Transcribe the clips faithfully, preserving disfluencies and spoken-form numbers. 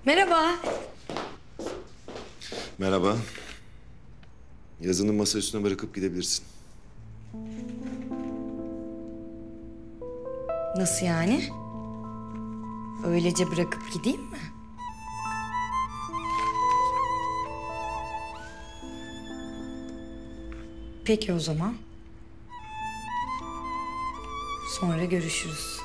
Merhaba. Merhaba. Yazını masa üstüne bırakıp gidebilirsin. Nasıl yani? Öylece bırakıp gideyim mi? Peki o zaman. Sonra görüşürüz.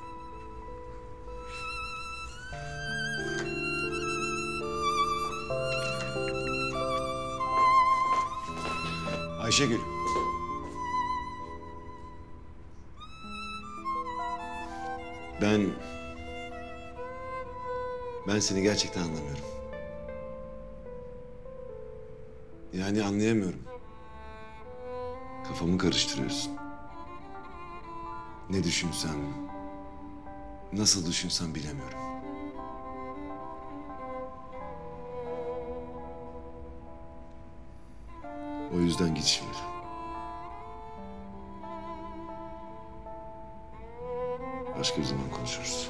Ayşegül. Ben... Ben seni gerçekten anlamıyorum. Yani anlayamıyorum. Kafamı karıştırıyorsun. Ne düşünsem, nasıl düşünsem bilemiyorum. O yüzden git şimdi. Başka bir zaman konuşuruz.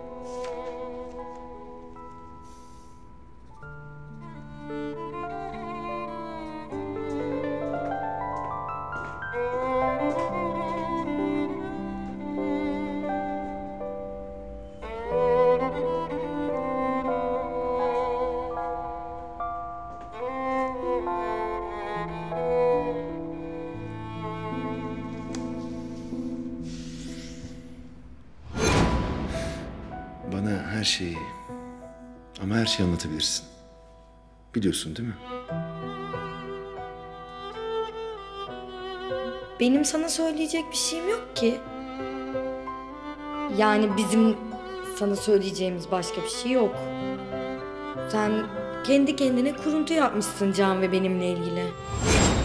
Bana her şeyi, ama her şeyi anlatabilirsin. Biliyorsun değil mi? Benim sana söyleyecek bir şeyim yok ki. Yani bizim sana söyleyeceğimiz başka bir şey yok. Sen kendi kendine kuruntu yapmışsın Can ve benimle ilgili.